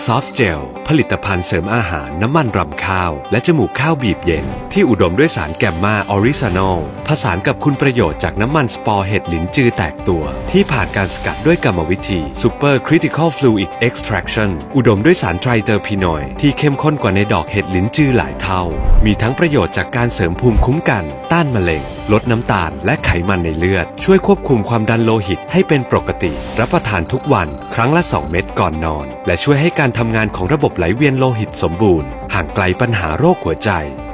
ซอฟเจลผลิตภัณฑ์เสริมอาหารน้ำมันรำข้าวและจมูกข้าวบีบเย็นที่อุดมด้วยสารแกมมาออริซานอลผสานกับคุณประโยชน์จากน้ำมันสปอร์เห็ดหลินจือแตกตัวที่ผ่านการสกัดด้วยกรรมวิธี Super Critical Fluid Extraction อุดมด้วยสารไตรเตอร์พีนอยด์ที่เข้มข้นกว่าในดอกเห็ดหลินจือหลายเท่ามีทั้งประโยชน์จากการเสริมภูมิคุ้มกันต้านมะเร็งลดน้ำตาลและไขมันในเลือดช่วยควบคุมความดันโลหิตให้เป็นปกติรับประทานทุกวันครั้งละ2 เม็ดก่อนนอนและช่วยให้การทำงานของระบบไหลเวียนโลหิตสมบูรณ์ห่างไกลปัญหาโรคหัวใจ